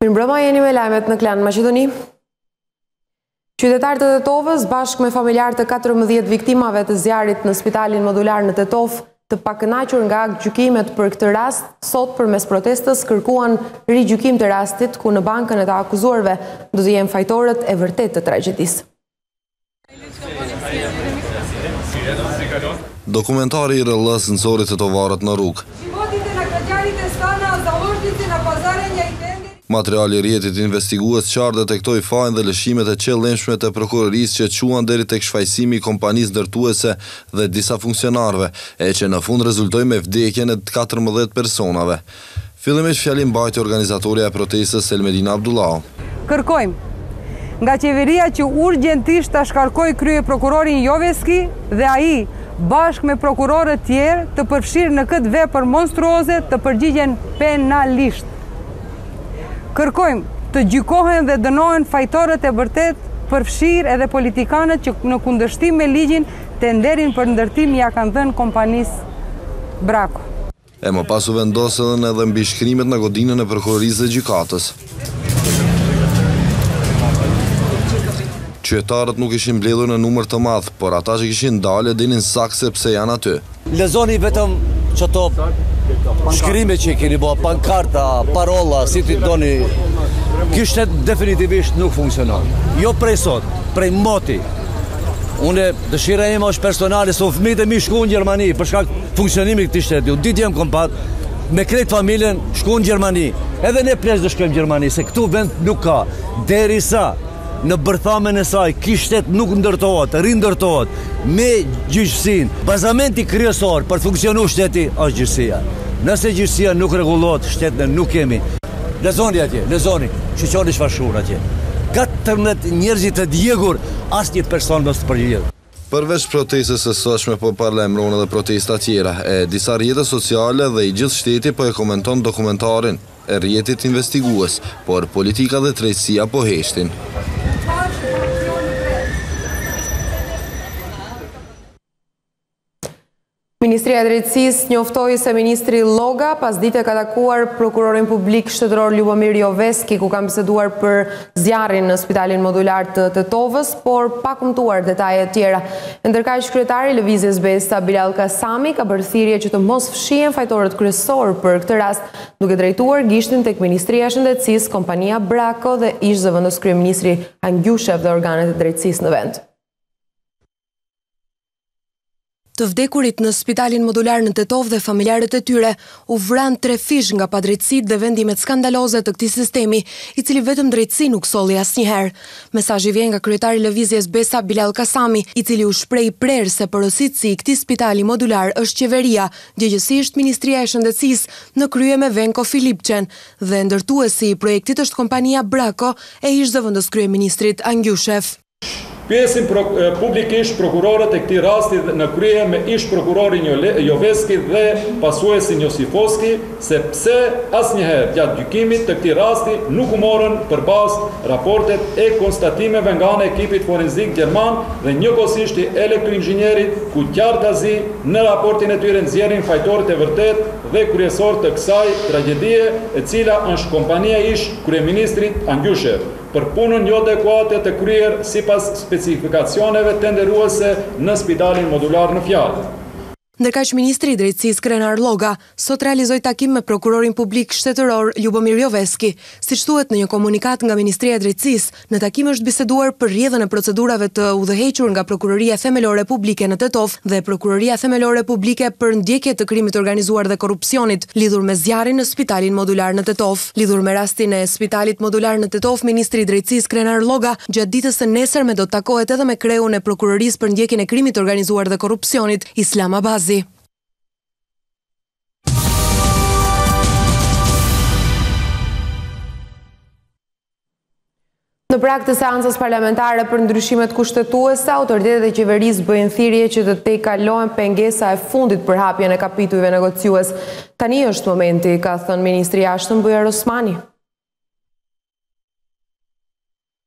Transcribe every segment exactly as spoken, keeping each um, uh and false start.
Mirëmbrëma, jeni me lajmet në Klan Maqedoni. Qytetarët e Tetovës bashkë me familjarë të katërmbëdhjetë viktimave të zjarrit në spitalin modular në Tetov, të pakënaqur nga gjykimet për këtë rast, sot përmes protestës kërkuan rigjykim të rastit ku në bankën e të akuzuarve do të jenë fajtorët e vërtet të tragjedisë. Dokumentari i rrëllës nësorit të tovarët në rrugë. Materiali rjetit investigues qartë detektoi fajin dhe lëshimet e qëllimshme të prokurorisë që quan deri tek shfaqësimi i kompanisë ndërtuese dhe disa funksionarëve, e që në fund rezultoi me vdekjen e katërmbëdhjetë personave. Fillimisht fjalën mbajti organizatorja e protestës Selmedina Abdullahu. Kërkojmë nga qeveria që urgjentisht ta shkarkojë krye prokurorin Joveski dhe ai bashkë me prokurorët tjerë të përfshirë në këtë vepër monstruoze të përgjigjen penalisht. Kërkojmë të gjykohen dhe dënohen fajtorët e vërtet, përfshirë edhe politikanët që në kundërshtim me ligjin tenderin për ndërtim ja kanë dhënë kompanisë Brako. E më pas u vendosën edhe mbi shkrimet në godinën e prokurorisë dhe gjykatës. Qytetarët nuk ishin mbledhur në numër të madh, por ata që kishin dalë dinin saktë sepse janë aty. Lezoni vetëm çto shkrime që keni bërë, pankarta, parolla, si ti doni, kishtet definitivisht nuk funksionon. Jo prej sot, prej moti. Unë dëshira ime është personale, se unë fëmijët e mi shku në Gjermani për shkak funksionimit këtij shteti. Unë ditë jam kompat, me krejt familjen shku në Gjermani. Edhe ne plesh do shkojmë në Gjermani, se këtu vend nuk ka. Derisa në bërthamen e saj, kishtet nuk ndërtohet, rindërtohet, me gjyqësinë. Bazamenti kryesor për funksionu shteti është gjyqësia. Nëse gjyqësia nuk rregullohet, shtetën nuk kemi. Lezoni atje, lezoni, shqyqoni shfashur atje. katërmbëdhjetë njerëzit të djegur, asnjë person mos të përgjigjet. Përveç protestës së sotshme po parlemron edhe protesta tjera e disa rrjete sociale dhe i gjithë shteti po e komenton dokumentarin e rrjetit investigues, por politika dhe drejtësia po heshtin. Ministria e Drejtësisë njoftoi se ministri Lloga pas dite ka takuar prokurorin publik shtetëror Ljubomir Joveski, ku ka biseduar për zjarrin në spitalin modular të Tetovës, por pa kumtuar detaje tjera. Ndërkaq kryetari i Lëvizjes Besa Bilal Kasami ka bërë thirrje që të mos fshihen fajtorët kryesor për këtë rast, duke drejtuar gishtin tek Ministria e Shëndetësisë, kompania Brako dhe ish zëvendës kryeministri Angjushev dhe organet e drejtësisë në vend. Të vdekurit në spitalin modular në Tetov dhe familjarët e tyre u vran tre fish nga padrejtësitë dhe vendimet skandaloze të këtij sistemi, i cili vetëm drejtësi nuk solli asnjëherë. Mesazhi vjen nga kryetari i Lëvizjes Besa Bilal Kasami, i cili u shpreh prerë se porositësi i këtij spitali modular është qeveria, gjëgjësisht Ministria e Shëndetësisë në krye me Venko Filipçen, dhe ndërtuesi i projektit është kompania Brako e ish zëvendës kryeministrit Angjushev. Pjesin publikisht prokurorët e këtij rasti në krye me ish prokurorin Joveski dhe pasuesin Josifoski, sepse asnjëherë gjatë gjykimit të këtij rasti nuk u morën përbazë raportet e konstatimeve nga ana e ekipit forenzik gjerman dhe njëkohësisht i elektroinxhinierit, ku qartazi në raportin e tyre nxjerrin fajtorët e vërtet dhe kryesor të kësaj tragjedie, e cila është kompania ish kryeministrit Angjushev, për punën jo adekuate të kryer sipas specifikacioneve tenderuese në spitalin modular në fjalë. Ndërkaq ministri i drejtësisë Krenar Lloga sot realizoi takim me prokurorin publik shtetëror Ljubomir Joveski. Siç thuhet në një komunikat nga Ministria e Drejtësisë, në takim është biseduar për rrjedhën e procedurave të udhëhequr nga Prokuroria Themelore Publike në Tetov dhe Prokuroria Themelore Publike për ndjekje të krimit organizuar dhe korrupsionit lidhur me zjarrin në spitalin modular në Tetov. Lidhur me rastin e spitalit modular në Tetov, ministri i drejtësisë Krenar Lloga gjatë ditës së nesërme do të takohet edhe me kreun e Prokurorisë për ndjekjen e krimit organizuar dhe korrupsionit, Islam Abazi. Në prag të seancës parlamentare për ndryshimet kushtetuese, autoritetet e qeverisë bëjnë thirrje që të tejkalohen pengesa e fundit për hapjen e kapitujve negociues. Tani është momenti, ka thënë ministri i jashtëm Bujar Osmani.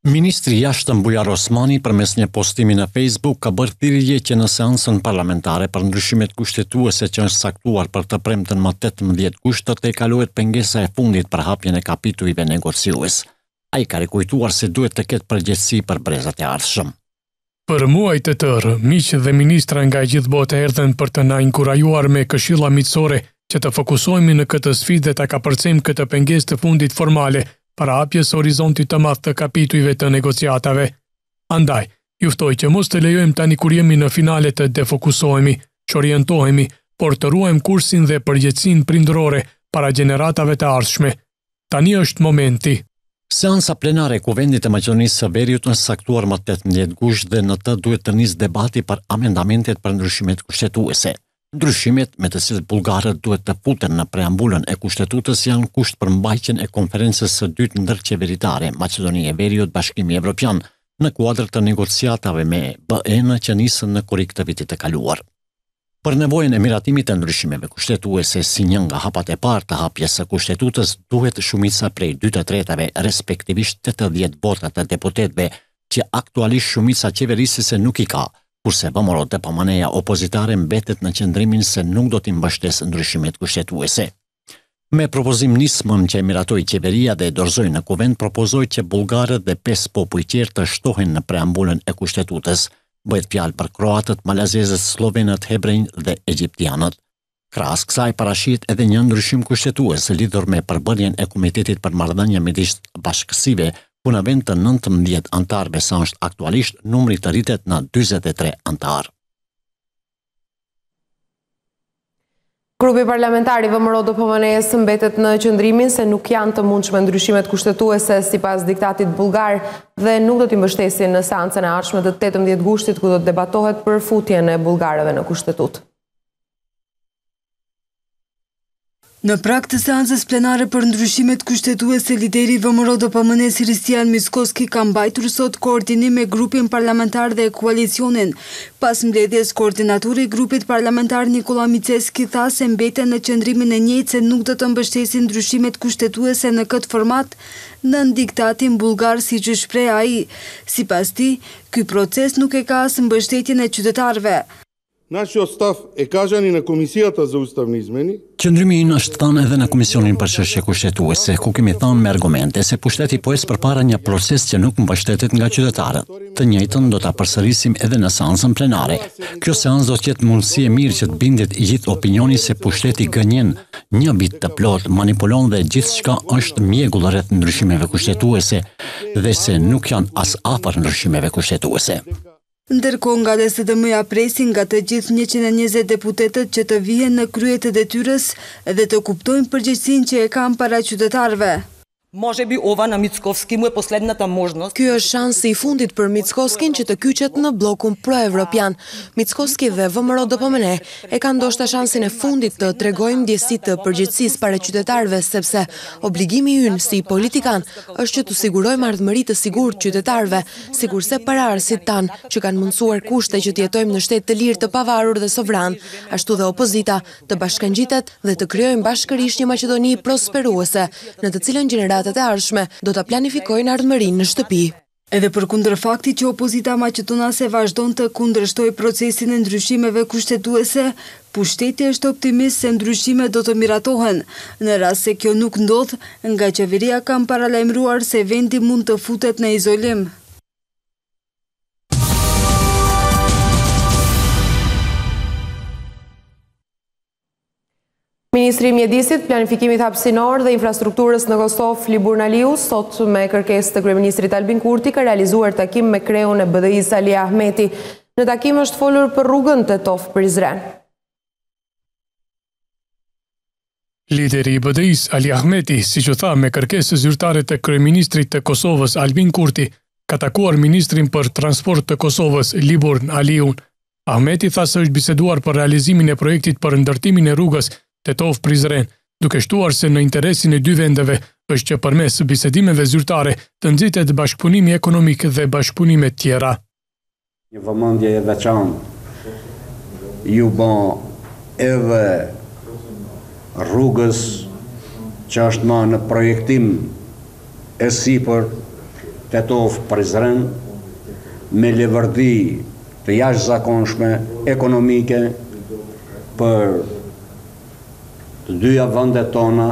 Ministri jashtëm Bujar Osmani përmes një postimi në Facebook ka bërë thirrje që në seancën parlamentare për ndryshimet kushtetuese që është saktuar për të premten më tetëmbëdhjetë gusht të kalohet pengesa e fundit për hapjen e kapitujve negociues. Ai ka rikujtuar se duhet të ketë përgjegjësi për brezat e ardhshëm. Për muaj të tërë, miq dhe ministra nga e gjithë botë erdhen për të na inkurajuar me këshilla miqësore që të fokusohemi në këtë sfidë dhe ta kapërcejmë këtë pengesë të fundit formale para hapjes horizontit të madh të kapitujve të negociatave. Andaj, juftoj që mos të lejojmë tani kur jemi në finale të defokusohemi, që orientohemi, por të ruajmë kursin dhe përgjegjësinë prindërore para gjeneratave të ardhshme. Tani është momenti. Seansa plenare e Kuvendit të Maqedonisë së Veriut është saktuar më tetëmbëdhjetë gusht dhe në të duhet të nisë debati për amendamentet për ndryshimet kushtetuese. Ndryshimet me të cilët bullgarët duhet të futen në preambulën e kushtetutës janë kusht për mbajtjen e konferencës së dytë ndërqeveritare Maqedonia e Veriut Bashkimi Evropian në kuadër të negociatave me B E-n që nisën në korrik të vitit të kaluar. Për nevojën e miratimit të ndryshimeve kushtetuese si një nga hapat e parë të hapjes së kushtetutës duhet shumica prej dy të tretave, respektivisht tetëdhjetë vota të deputetëve, që aktualisht shumica qeverisëse nuk i ka, kurse V M R O D P M N-ja opozitare mbetet në qëndrimin se nuk do t'i mbështesë ndryshimet kushtetuese. Me propozim nismën që e miratoi qeveria dhe e dorëzoi në kuvend, propozoi që bullgarët dhe pesë popull tjerë të shtohen në preambulën e kushtetues. Bëhet fjalë për kroatët, malazezët, slovenët, hebrejnë dhe egjiptianët. Krahas kësaj parashihet edhe një ndryshim kushtetues lidhur me përbërjen e Komitetit për Marrëdhënie midis bashkësive, ku në vend të nëntëmbëdhjetë antarëve sa është aktualisht, numri të rritet në dyzet e tre antarë. Grupi parlamentar i V M R O D P M N-s mbetet në qëndrimin se nuk janë të mundshme ndryshimet kushtetuese sipas diktatit bullgar dhe nuk do t'i mbështesin në seancën e ardhshme të tetëmbëdhjetë gushtit ku do të debatohet për futjen e bullgarëve në kushtetutë. Në prag të seancës plenare për ndryshimet kushtetuese, lideri i V M R O D P M N-s Hristijan Mickoski ka mbajtur sot koordinim me grupin parlamentar dhe koalicionin. Pas mbledhjes, koordinatori i grupit parlamentar Nikola Mickoski tha se mbeten në qëndrimin e njëjtë se nuk do të mbështesin ndryshimet kushtetuese në këtë format nën diktatin bullgar, siç e shpreh ai. Sipas tij, ky proces nuk e ka as mbështetjen e qytetarëve. Naš stav e kažani na Komisijata za ustavne izmene. Qëndrimi ynë është thënë edhe në Komisionin për çështje kushtetuese, ku kemi thënë me argumente se pushteti po ecë përpara një proces që nuk mbështetet nga qytetarët. Të njëjtën do ta përsërisim edhe në seancën plenare. Kjo seancë do të jetë mundësi e mirë që të bindet gjithë opinioni se pushteti gënjen një vit të plot, manipulon dhe gjithçka është mjegull rreth ndryshimeve kushtetuese dhe se nuk janë as afër ndryshimeve kushtetuese. Ndërkohë nga L S D M-ja presin nga të gjithë njëqind e njëzet deputetët që të vihen në krye të detyrës dhe të kuptojnë përgjegjësinë që e kanë para qytetarëve. Може би ова на Мицковски му е последната можност. Ky është shansi i fundit për Mickoskin që të kyçet në bllokun pro-evropian. Mickoski dhe V M R O D P M N e kanë ndoshta shansin e fundit të tregojmë ndjesitë të përgjegjësisë para qytetarëve, sepse obligimi ynë si politikan është që të sigurojmë ardhmëri të sigurt qytetarëve, sikurse paraardhësit tan që kanë mundsuar kushte që të jetojmë në shtet të lirë, të pavarur dhe sovran, ashtu dhe opozita të bashkangjitet dhe të krijojmë bashkërisht një Maqedoni prosperuese, në të cilën gjenerat e ardhshme do ta planifikojnë ardhmërinë në shtëpi. Edhe përkundër faktit që opozita maqedonase vazhdon të kundërshtojë procesin e ndryshimeve kushtetuese, pushteti është optimist se ndryshimet do të miratohen. Në rast se kjo nuk ndodh, nga qeveria kanë paralajmëruar se vendi mund të futet në izolim. Ministri i Mjedisit, Planifikimit Hapësinor dhe Infrastrukturës në Kosovë, Libur Naliu, sot me kërkesë të kryeministrit Albin Kurti ka realizuar takim me kreun e B D I-s Ali Ahmeti. Në takim është folur për rrugën Tetov-Prizren. Lideri i B D I-s Ali Ahmeti, siç u tha me kërkesë zyrtare të kryeministrit të Kosovës Albin Kurti, ka takuar ministrin për transport të Kosovës Libur Naliun. Ahmeti tha se është biseduar për realizimin e projektit për ndërtimin e rrugës Tetov-Prizren, duke shtuar se në interesin e dy vendeve është që përmes bisedimeve zyrtare të nxitet bashkëpunimi ekonomik dhe bashkëpunime tjera. Një vëmendje e veçantë ju bën edhe rrugës që është më në projektim e sipër Tetov-Prizren me levërdi të jashtëzakonshme ekonomike për të dyja vendet tona,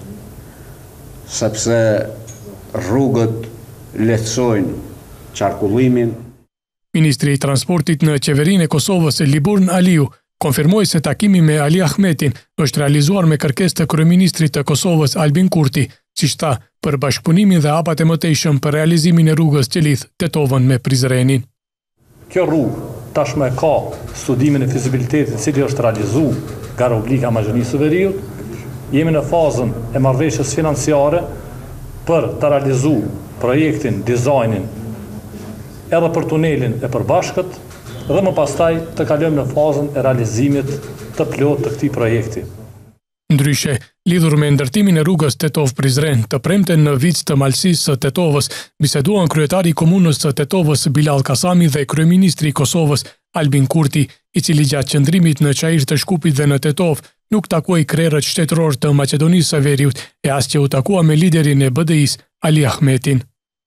sepse rrugët lehtësojnë qarkullimin. Ministri i Transportit në qeverinë e Kosovës, Liburn Aliu, konfirmoi se takimi me Ali Ahmetin është realizuar me kërkesë të kryeministrit të Kosovës Albin Kurti, siç tha, për bashkëpunimin dhe hapat e mëtejshëm për realizimin e rrugës që lidh Tetovën me Prizrenin. Kjo rrugë tashmë ka studimin e fizibilitetit i cili është realizuar nga rubrika Mazhënisë së Veriut. Jemi në fazën e marrëveshjes financiare për të realizuar projektin, dizajnin edhe për tunelin e përbashkët dhe më pastaj të kalojmë në fazën e realizimit të plot të këtij projekti. Ndryshe, lidhur me ndërtimin e rrugës Tetov-Prizren, të premten në vic të malësisë së Tetovës, biseduan kryetari i komunës së Tetovës Bilal Kasami dhe kryeministri i Kosovës Albin Kurti, i cili gjatë qëndrimit në Çajir të Shkupit dhe në Tetov nuk takoi krerët shtetëror të Maqedonisë së Veriut e as që u takua me liderin e B D I-s Ali Ahmetin.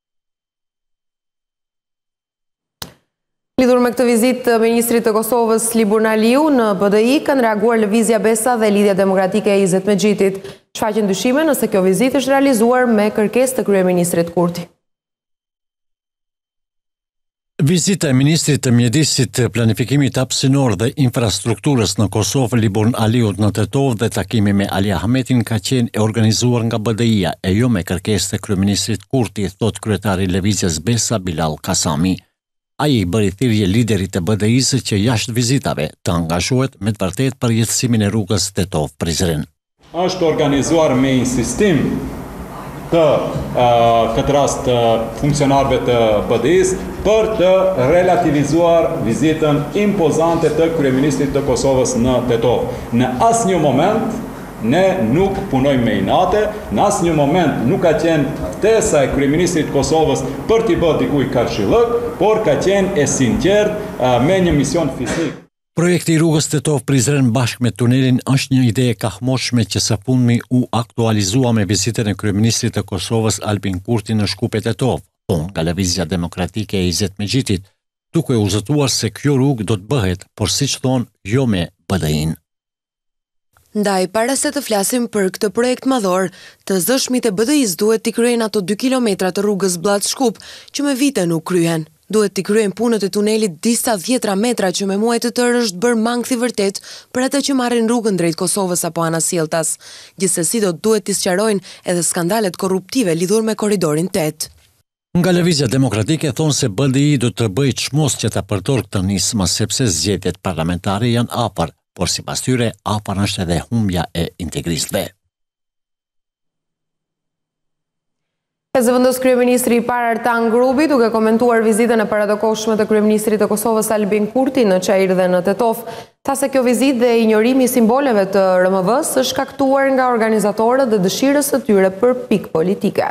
Lidhur me këtë vizitë, ministri të Kosovës Liburn Aliu në B D I kanë reaguar Lëvizja Besa dhe Lidhja Demokratike e Izet Megjitit. Shfaqen dyshime nëse kjo vizitë është realizuar me kërkesë të kryeministrit Kurti. Vizita e ministrit të mjedisit, planifikimit hapësinor dhe infrastrukturës në Kosovë Liburn Aliut në Tetov dhe takimi me Ali Ahmetin ka qenë e organizuar nga B D I-ja e jo me kërkesë të kryeministrit Kurti, thot kryetari i Lëvizjes Besa Bilal Kasami. Ai i bëri thirrje liderit të B D I-s që jashtë vizitave të angazhohet me të vërtetë për jetësimin e rrugës Tetov-Prizren. Është organizuar me insistim të uh, këtë rast të funksionarëve të B D I-s për të relativizuar vizitën impozante të kryeministrit të Kosovës në Tetov. Në asnjë moment ne nuk punojmë me inate, në asnjë moment nuk ka qenë ftesa e kryeministrit të Kosovës për t'i bërë dikujt karshillëk, por ka qenë e sinqert uh, me një mision fizik. Projekti i rrugës Tetov-Prizren bashkë me tunelin është një ide e kahmoshme që së fundmi u aktualizua me vizitën e kryeministrit të Kosovës Albin Kurti në Shkupe Tetov, thonë nga Lëvizja Demokratike e Izet Megjitit, duke u zëtuar se kjo rrugë do të bëhet, por siç thonë, jo me B D I-n. Ndaj, para se të flasim për këtë projekt madhor, të zëshmit e B D I-s duhet t'i kryen ato dy kilometra të rrugës Bllac-Shkup, që me vite nuk kryen. Duhet t'i kryen punët e tunelit disa dhjetra metra që me muaj të tërë është bërë mangthi vërtet për ata që marrin rrugën drejt Kosovës apo Anasjelltas. Gjithsesi do duhet t'i sqarojnë edhe skandalet korruptive lidhur me korridorin tet. Nga Lëvizja Demokratike thonë se B D I do të bëjë çmos që ta përdorë këtë nismë sepse zgjedhjet parlamentare janë afër, por sipas tyre afër është edhe humbja e integristëve. E zëvendës kryeministri i parë Artan Grubi duke komentuar vizitën e paradokoshme të kryeministrit të Kosovës Albin Kurti në Çajir dhe në Tetov, tha se kjo vizitë dhe injorimi i simboleve të R M V-s është shkaktuar nga organizatorët dhe dëshirës së tyre për pikë politike.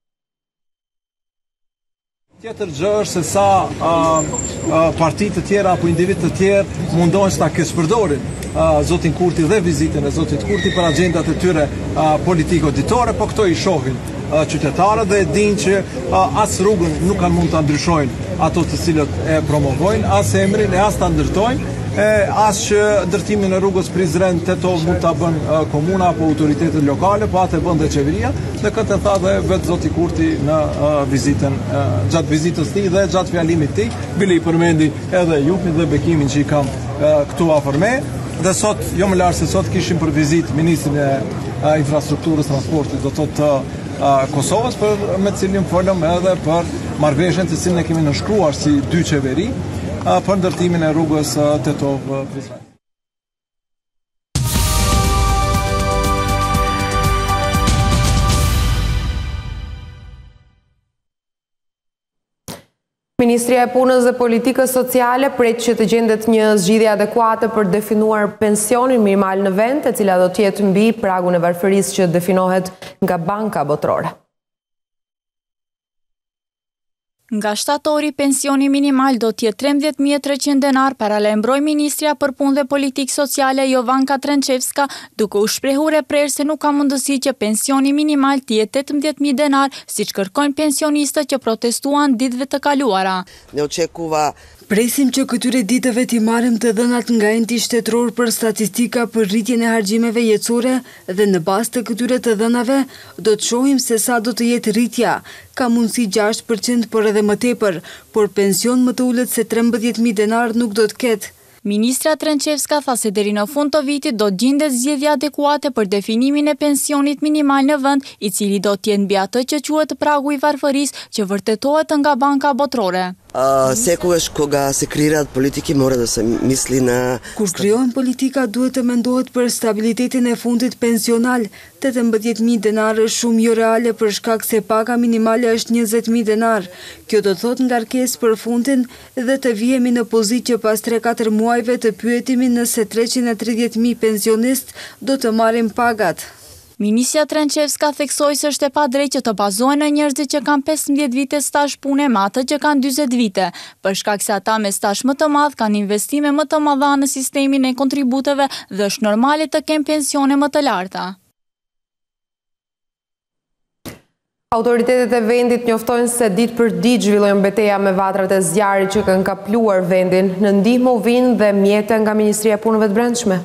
Tjetër gjë është se sa uh, uh, partitë të tjera apo individ të tjerë mundohen ta këspërdorin uh, zotin Kurti dhe vizitën e zotit Kurti për agjendat e tyre uh, politiko-ditore, po këto i shohin uh, qytetarët dhe dinë që uh, as rrugën nuk kanë mund ta ndryshojnë ato të cilët e promovojnë, as emrin e as ta ndërtojnë, e as që ndërtimin e rrugës Prizren Tetov mund ta bën uh, komuna apo autoritetet lokale, po atë bën dhe qeveria, dhe këtë tha dhe vetë zoti Kurti në uh, vizitën uh, gjatë vizitës tij dhe gjatë fjalimit tij, bile i përmendi edhe Jupin dhe bekimin që i kam uh, këtu afër me. Dhe sot, jo më larë se sot kishim për vizitë ministrin e uh, infrastrukturës transportit, do të thotë uh, Kosovës, për me cilin folëm edhe për marrëveshjen të cilën e kemi nënshkruar si dy qeveri uh, për ndërtimin e rrugës uh, Tetov-Prizren. Ministria e Punës dhe Politikës Sociale pret që të gjendet një zgjidhje adekuate për definuar pensionin minimal në vend, e cila do të jetë mbi pragun e varfërisë që definohet nga Banka Botërore. Nga shtatori, pensioni minimal do t'jetë trembëdhjetë mijë e treqind denar, paralajmëroi ministrja për punë dhe politikë sociale Jovanka Trenčevska, duke u shprehur e prerë se nuk ka mundësi që pensioni minimal t'jetë tetëmbëdhjetë mijë denar, siç kërkojnë pensionistët që protestuan ditëve të kaluara. Ne očekova Presim që këtyre ditëve t'i marrim të dhënat nga enti shtetëror për statistika për rritjen e harxhimeve jetësore dhe në bazë të këtyre të dhënave do të shohim se sa do të jetë rritja. Ka mundësi gjashtë përqind por edhe më tepër, por pension më të ulët se trembëdhjetë mijë denar nuk do të ketë. Ministra Trenčevska tha se deri në fund të vitit do gjendet zgjedhje adekuate për definimin e pensionit minimal në vend, i cili do të jetë mbi atë që quhet pragu i varfërisë, që vërtetohet nga Banka Botërore. Uh, Sekuješ koga se krirat politiki mora da se misli na... Kur krijohen politika duhet të mendohet për stabilitetin e fundit pensional. tetëmbëdhjetë mijë denar është shumë jo reale për shkak se paga minimale është njëzet mijë denar. Kjo do të thotë ngarkesë për fundin dhe të vihemi në pozitë që pas tre katër muajve të pyetemi nëse treqind e tridhjetë mijë pensionist do të marrin pagat. Ministrja Trenčevska theksoi se është e padrejtë që të bazohen në njerëzit që kanë pesëmbëdhjetë vite stazh pune me ato që kanë dyzet vite, për shkak se ata me stazh më të madh kanë investime më të mëdha në sistemin e kontributeve dhe është normale të kenë pensione më të larta. Autoritetet e vendit njoftojnë se ditë për ditë zhvillojnë betejë me vatrat e zjarrit që kanë kapluar vendin. Në ndihmë u vinë dhe mjete nga Ministria e Punëve të Brendshme.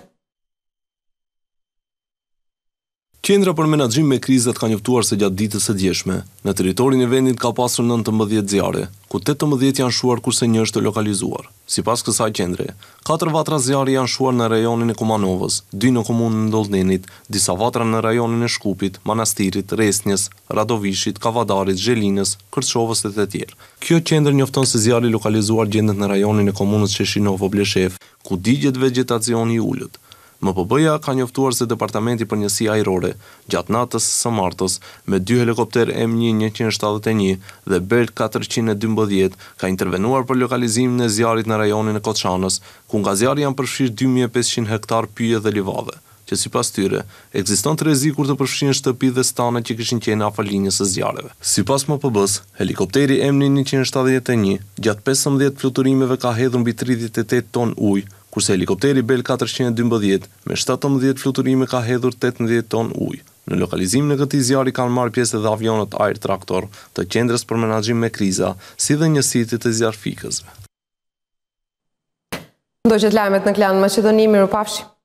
Qendra për menaxhim me krizat ka njoftuar se gjatë ditës së djeshme, në territorin e vendit ka pasur nëntëmbëdhjetë zjarre, ku tetëmbëdhjetë janë shuar kurse një është lokalizuar. Sipas kësaj qendre, katër vatra zjarri janë shuar në rajonin e Kumanovës, dy në komunën e Ndollënenit, disa vatra në rajonin e Shkupit, Manastirit, Resnjës, Radovishit, Kavadarit, Zhelinës, Kërçovës dhe të tjerë. Kjo qendër njofton se zjarri lokalizuar gjendet në rajonin e komunës Sheshinovo Bleshef, ku digjet vegjetacioni i ulët. M P B-ja ka njoftuar se Departamenti për Njësi Ajrore, gjatë natës së martës, me dy helikopter M një njëqind shtatëdhjetë e një dhe Bell katërqind e dymbëdhjetë, ka intervenuar për lokalizimin e zjarrit në rajonin e Koçanës, ku nga zjarri janë përfshirë dy mijë e pesëqind hektar pyje dhe livade, që sipas tyre, ekziston rreziku të përfshirë shtëpi dhe stane që kishin qenë afër linjës së zjarreve. Sipas M P B-s, helikopteri M një njëqind shtatëdhjetë e një, gjatë pesëmbëdhjetë fluturimeve ka hedhur mbi tridhjetë e tetë ton ujë, kurse helikopteri Bell katërqind e dymbëdhjetë me shtatëmbëdhjetë fluturime ka hedhur tetëmbëdhjetë ton ujë. Në lokalizimin e këtij zjarri kanë marrë pjesë edhe avionët Air Tractor të qendrës për menaxhim me kriza, si dhe njësitë të zjarfikësve. Do që të lajmet në Klan Maqedoni, mirupafshi.